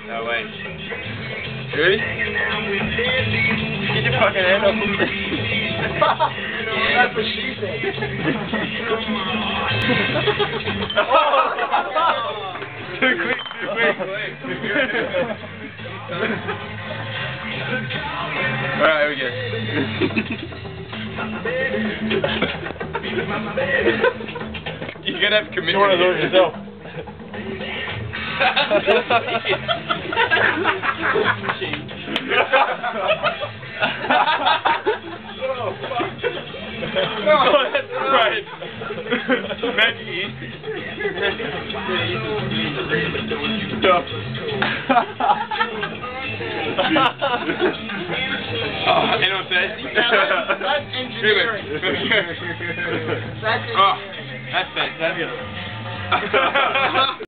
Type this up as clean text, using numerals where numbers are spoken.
No way. Ready? Get your fucking hand up. Yeah. That's what she said. Too quick, too quick. Alright, here we go. You're gonna have commitment. You want to do it yourself. Oh, that's right. Maggie. Oh, and on Thursday? That's engineering. That's engineering. Oh, that's fantastic.